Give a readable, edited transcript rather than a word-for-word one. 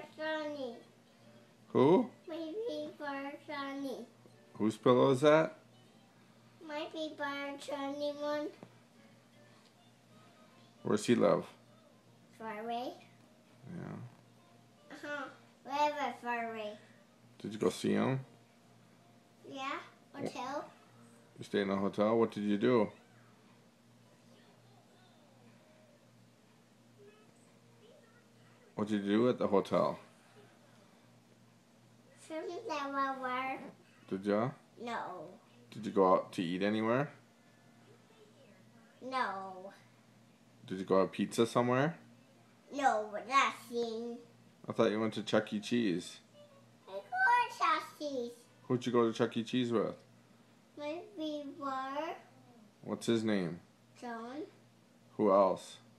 Sonny. Who? My paper Sonny. Whose pillow is that? My paper Sonny one. Where's he live? Far away. Yeah. Wherever far away. Did you go see him? Yeah. Hotel. You stayed in a hotel? What did you do? What did you do at the hotel? From the water. Did you? No. Did you go out to eat anywhere? No. Did you go have pizza somewhere? No, nothing. I thought you went to Chuck E. Cheese. I got sausage. Who'd you go to Chuck E. Cheese with? My paper What's his name? John. Who else?